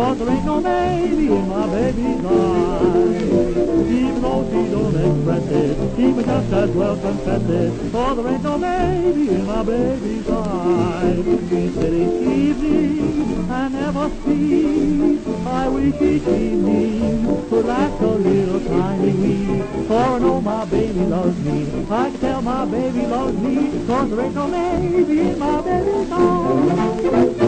'cause there ain't no baby in my baby's eyes. Even though she don't express it, she may just as well confess it, 'cause there ain't no baby in my baby's eyes. She said each evening I never sleep, I wish each evening could last a little tiny week. For I know my baby loves me, I can tell my baby loves me, 'cause there ain't no baby in my baby's arms.